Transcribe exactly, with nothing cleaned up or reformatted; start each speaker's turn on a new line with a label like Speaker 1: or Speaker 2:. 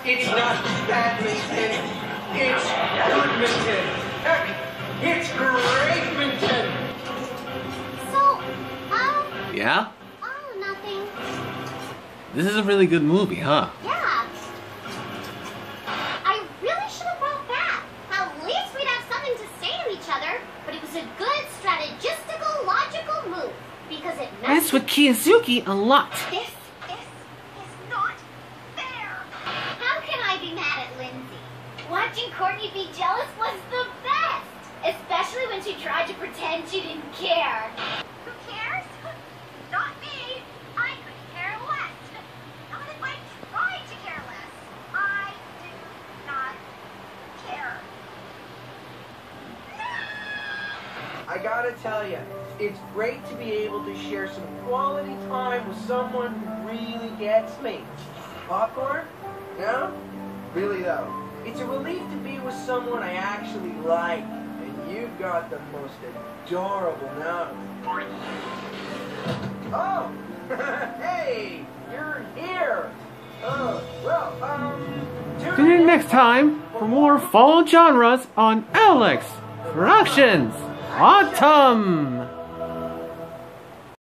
Speaker 1: It's not badminton. It's goodminton. Heck, it's greatminton.
Speaker 2: So, um...
Speaker 3: Yeah?
Speaker 2: Oh, nothing.
Speaker 3: This is a really good movie, huh?
Speaker 2: Yeah. I really should have brought that. At least we'd have something to say to each other. But it was a good strategistical, logical move. Because it
Speaker 3: I
Speaker 2: messed
Speaker 3: with Kiyosuke a lot.
Speaker 2: This, this is not fair. How can I be mad at Lindsay? Watching Courtney be jealous was the best. Especially when she tried to pretend she didn't care. Who cares? Not me. I couldn't care less. Not if I tried to care less. I do not care.
Speaker 1: I gotta tell you, it's great to be able to share some quality time with someone who really gets me. Popcorn? No? Really though, it's a relief to be with someone I actually like. And you've got the most adorable nose. Oh! Hey! You're here! Oh, well, um...
Speaker 3: Tune in next time for more fall genres on Alex Productions Autumn!